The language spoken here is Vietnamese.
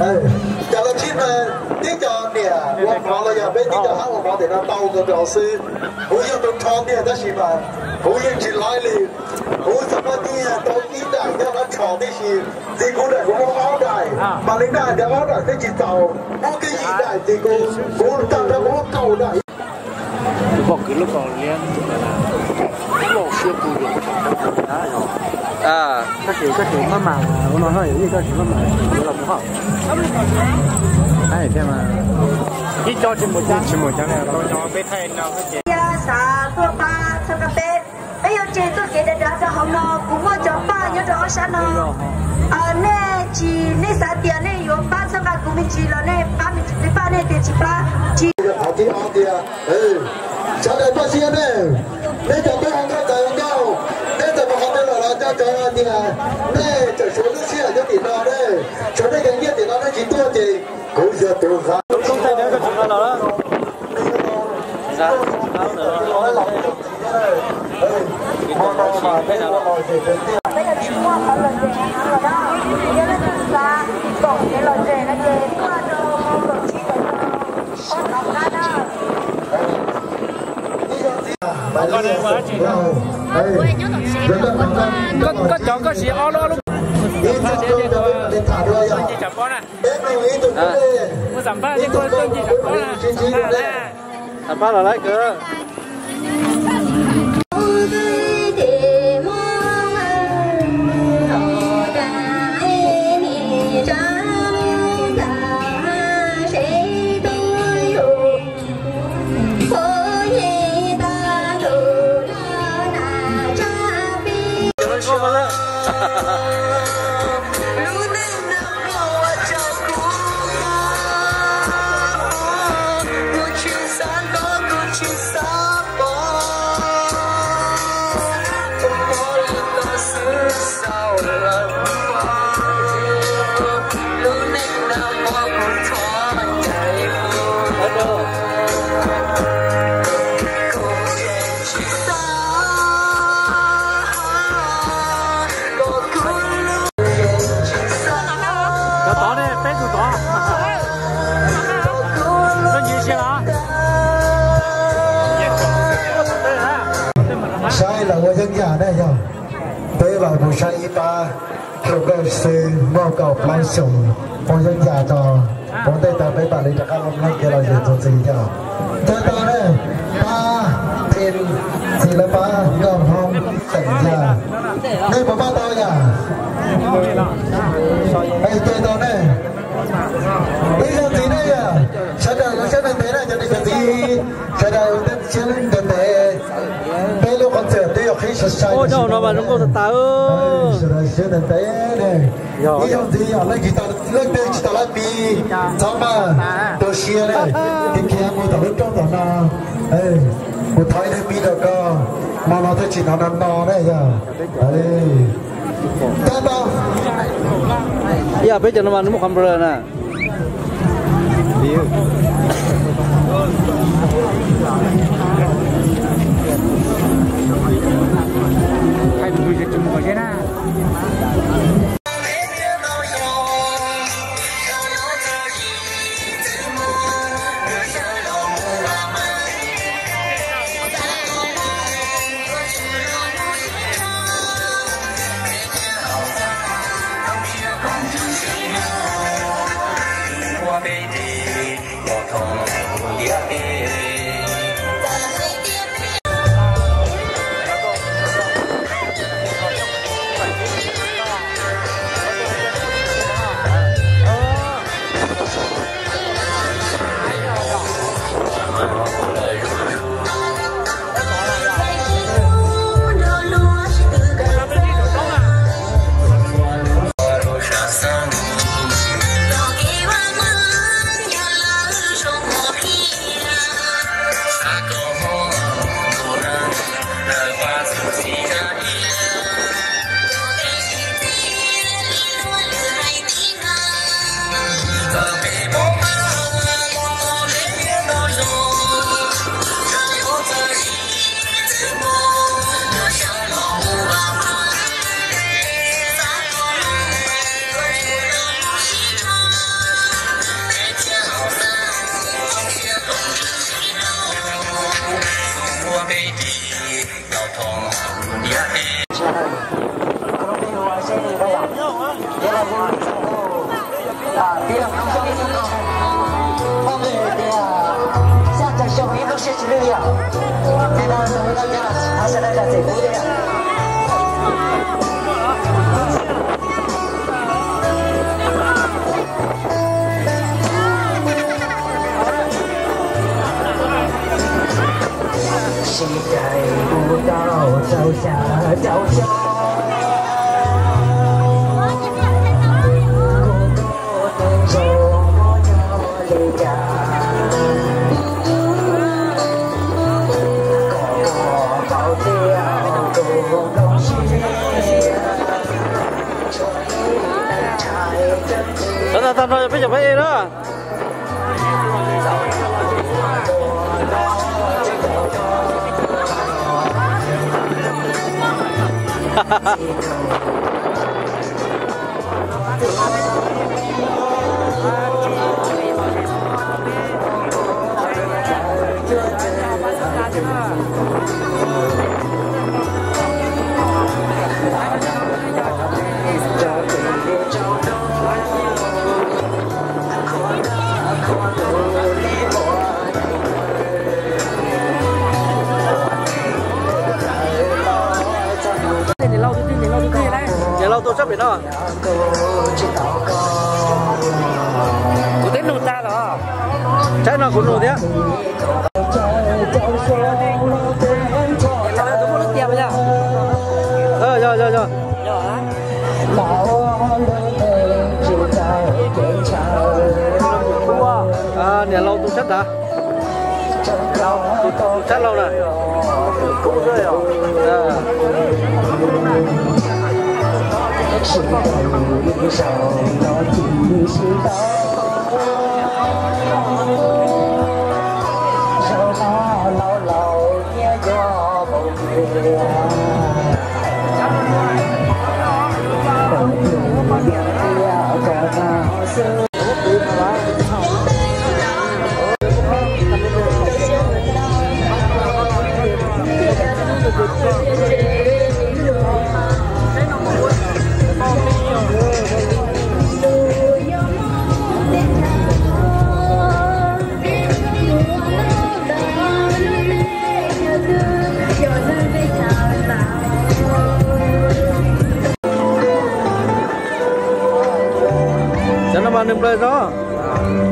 giờ là chim tiếng cho nè我講啦又俾啲就喺我哋啦鬥個表示好有到創啲得是嘛好認真來嚟好什麼啲到啲大家嚟創啲事自古嚟我好大mà領導就好大啲節奏我嘅意大自古我當然我夠大บอกคือลูกก่อนเลี้ยงลูกเชื่อปูอยู่ก็ถือมา我น้อย有一个ถือมา有了不好哎对嘛一招就没讲了都讲被太闹个节呀啥做吧这个被哎呦这做给的这是好呢不过叫吧有这啥呢那几那啥点呢有吧这个古米几了呢把米的吧呢点几吧几好的好的trả lời bác sĩ này nên cho tôi không có tài không cao nên cho mà không biết là cho anh thì là đây cho số nước xe cho tiền nào đây số đây cái gì thì nó chỉ tua thì cũng giờ tôi ra không thấy nữa cái chuyện đó đó sao nữa bây giờ chúng ta có lời về hàng rồi đó giờ nó chúng ta tổng cái lời về nó về qua đâu không được chi được không học ra đâu có chọn có gì o lo luôn chặt bó nè mua sắm ba đi coi tôi chỉ chặt bó nè sắm ba là lấy cửa sai là người dân nhà đây rồi tới vào buổi sáng y ba theo cái sự mong cầu plan sủng người dân nhà cho bọn đây ta phải bảo lý cho các ông này kia là gì cho gì cho tới đó đây ba thêm thì là ba gom hông tỉnh nhà đây có ba tao nhà đây tới đó đây bây giờ gì đây à sẽ đây thế này cho nên cái gì sẽ đây tên chiến đến thế đây lúc con chờ đây khi sẽ sai ôi đâu nó mà nó có tao sẽ đến thế này bây giờ gì à lấy chỉ tao lấy pi sao mà tôi xia này thì kia mua tao lúc trong tao nào một thái này pi được cơ mà nó thấy chỉ nó nằm no đấy giờ đấy tao giờ bây giờ nó mà nó một con bơ nè hay tụi mình chụp một cái na 别让他们别听到。我们的现在小民都学习了呀，现在都会了，他现在在这边的呀。期待不到朝霞朝霞。 Tao rồi bây giờ phải đó. Tôi sắp bị đó. Có tiếng nụ ta đó. Trái nào cũng nụ thế. Rồi. À, nè lâu tôi sắp đã. Tôi sắp lâu nè. Cũng rơi rồi. 是的，一首要提醒到，手拿老也要不回来，不要干嘛事。 Jangan main play đó.